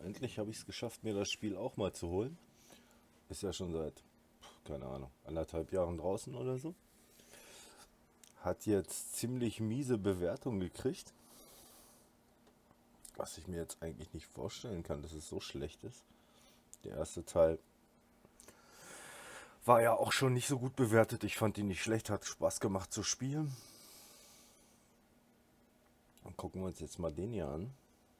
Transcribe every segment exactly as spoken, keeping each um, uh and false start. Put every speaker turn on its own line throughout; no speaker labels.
endlich habe ich es geschafft, mir das Spiel auch mal zu holen. Ist ja schon seit, keine Ahnung, anderthalb Jahren draußen oder so. Hat jetzt ziemlich miese Bewertung gekriegt. Was ich mir jetzt eigentlich nicht vorstellen kann, dass es so schlecht ist. Der erste Teil war ja auch schon nicht so gut bewertet. Ich fand ihn nicht schlecht, hat Spaß gemacht zu spielen. Dann gucken wir uns jetzt mal den hier an.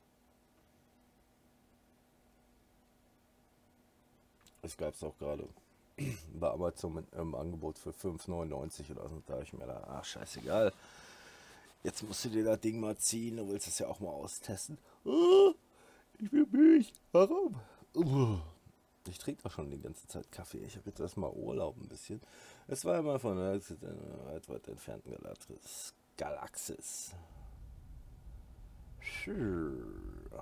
Es gab es auch gerade bei Amazon im Angebot für fünf neunundneunzig oder so. Da habe ich mir da, ach scheißegal. Jetzt musst du dir das Ding mal ziehen, du willst es ja auch mal austesten. Oh, ich will Milch. Warum? Oh. Ich trinke doch schon die ganze Zeit Kaffee. Ich habe jetzt erstmal Urlaub ein bisschen. Es war immer von einer weit, weit entfernten Galaxis. Galaxis. Sure.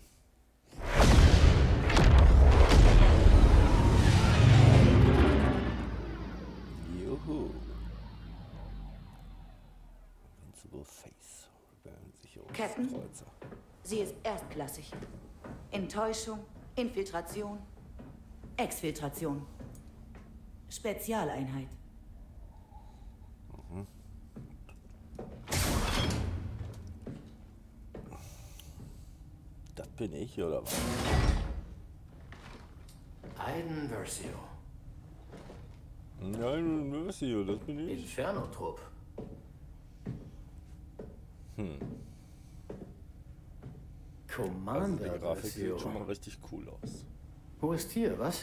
Juhu. Invincible Face.
Captain, sie ist erstklassig. Enttäuschung, Infiltration, Exfiltration. Spezialeinheit.
Mhm. Das bin ich, oder was?
Aiden Versio.
Nein, Versio, das bin ich.
Inferno-Trupp.
Hm.
Commander
Also die Grafik
Versio.
sieht schon mal richtig cool aus.
Wo ist hier, was?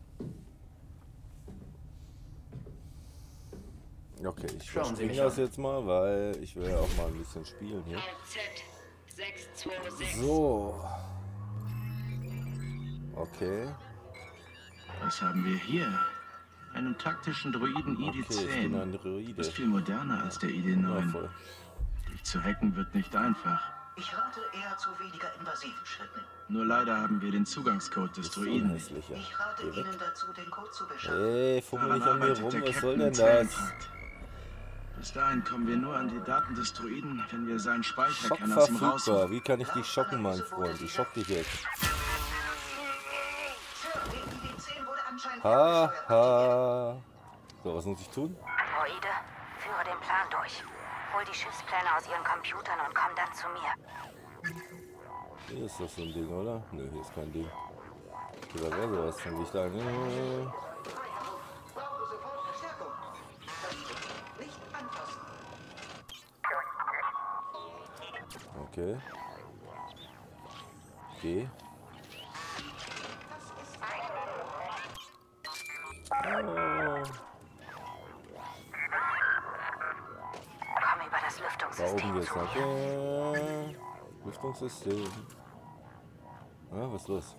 Okay, ich
Schauen Sie
verspringe
mich
das
an.
jetzt mal, weil ich will ja auch mal ein bisschen spielen hier. So. Okay.
Was haben wir hier? Einen taktischen Droiden I D
Okay, ich bin
zehn.
ein Droide.
Ist viel moderner als der I D neun.
Wundervoll.
Dich zu hacken wird nicht einfach.
Ich rate eher zu weniger invasiven Schritten.
Nur leider haben wir den Zugangscode des
Ist so ein
Droiden nicht.
hässlicher.
Ich rate
Geh weg.
Ihnen dazu, den Code zu beschaffen.
Ey, fummel nicht an mir
arbeitet
rum,
der
was soll
Captain
denn das?
Zellentakt. Bis dahin kommen wir nur an die Daten des Droiden, wenn wir seinen Speicherkern aus ihm raus.
Schockverfügbar. Wie kann ich dich schocken, mein Freund? Ich schock dich jetzt.
Sir, der I D zehn wurde anscheinend
Ha,
ferngesteuert
ha. So, was muss ich tun?
Androide, führe den Plan durch. Hol die Schiffspläne aus ihren Computern und komm dann zu mir.
Hier ist das so ein Ding, oder? Ne, hier ist kein Ding. Okay, da wäre sowas. Dann gehe ich da. Ne.
Brauche sofort Verstärkung. Das nicht anfassen.
Okay. Geh. Oh.
Komm über das
Da
Lüftungssystem
oben geht's.
zu mir.
Okay. Lüftungssystem. Ah, was ist los?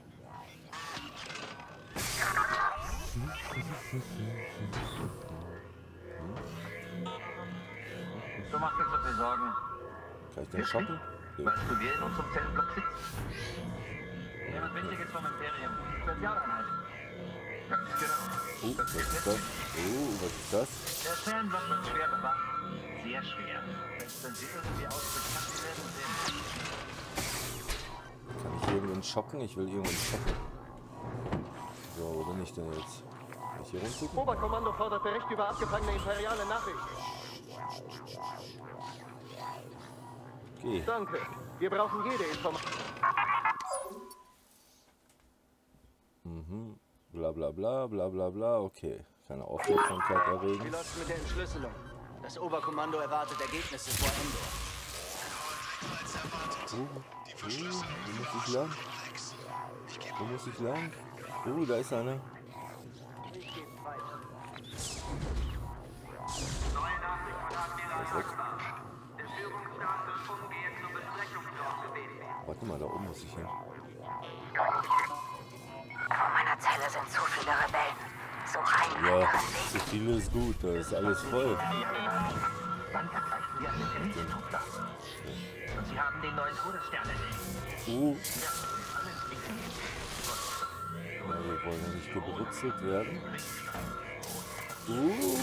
Du machst dir so viel Sorgen.
Kann ich den schocken? Ja.
Weißt du, wir in unserem Zellenblock sitzen? Jemand Wichtiges vom Imperium. Spezialeinheit. Ganz genau.
Oh, was ist das? Oh, was ist das?
Der Zellenblock wird schwer bewacht. Sehr schwer. Selbst wenn sie irgendwie ausbekannt werden sind.
Kann ich irgendwen schocken? Ich will irgendwen schocken. So, wo bin ich denn jetzt? Kann ich hier rumgucken?
Oberkommando fordert Bericht über abgefangene imperiale Nachrichten.
Geh.
Danke. Wir brauchen jede Information.
Mhm. Bla bla bla bla bla bla. Okay. Keine Aufmerksamkeit
Wie
erregen.
läuft's mit der Entschlüsselung? Das Oberkommando erwartet Ergebnisse vor Endor.
Oh, oh, wo muss ich lang? Wo muss ich lang? Oh, da ist einer. Der ist weg. Warte mal, da oben muss ich hin.
Vor meiner Zelle sind zu viele Rebellen. Such einen
Ja,
anderen
zu
Weg.
viel ist gut, da ist alles voll.
Dann ergreifen wir einen Terminstruppler. Und sie haben den neuen Todesstern entdeckt.
Uh. Ja, wir wollen ja nicht gebrutzelt werden. Uh.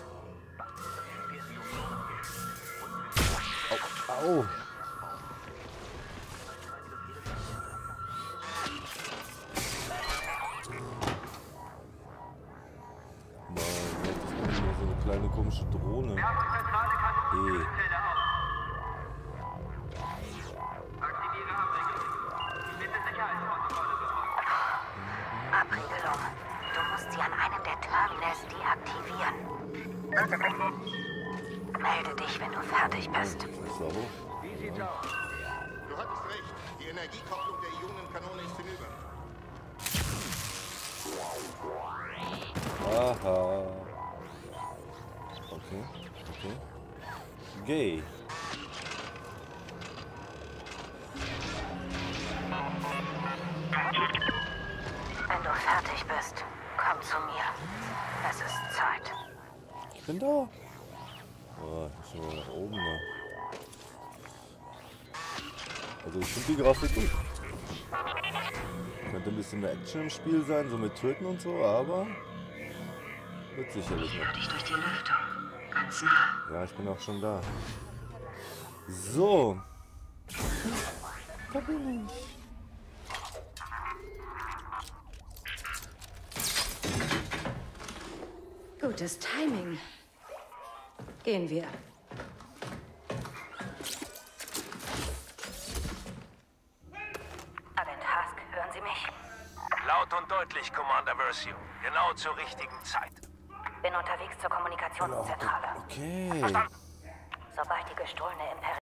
Au. Au. komische Drohne? E.
Abriegelung. Du musst sie an einem der Terminals deaktivieren. Melde dich, wenn du fertig bist.
So.
Wie sieht's aus? Du hattest recht. Die Energiekopplung der Ionenkanone ist hinüber.
Aha. Okay, okay. Gay.
Wenn du fertig bist, komm zu mir. Es ist Zeit.
Ich bin da. Oh, ich bin schon nach oben, ne? Also ich finde die Grafik gut. Könnte ein bisschen mehr Action im Spiel sein, so mit Töten und so, aber wird sicherlich
Ich
nicht.
höre dich durch die Lüftung. Ganz nah.
Ja, ich bin auch schon da. So. Da bin ich.
Gutes Timing. Gehen wir.
Agent Hask, hören Sie mich?
Laut und deutlich, Commander Versio. Genau zur richtigen Zeit.
Bin unterwegs zur Kommunikationszentrale.
Okay.
Sobald die gestohlene Imperial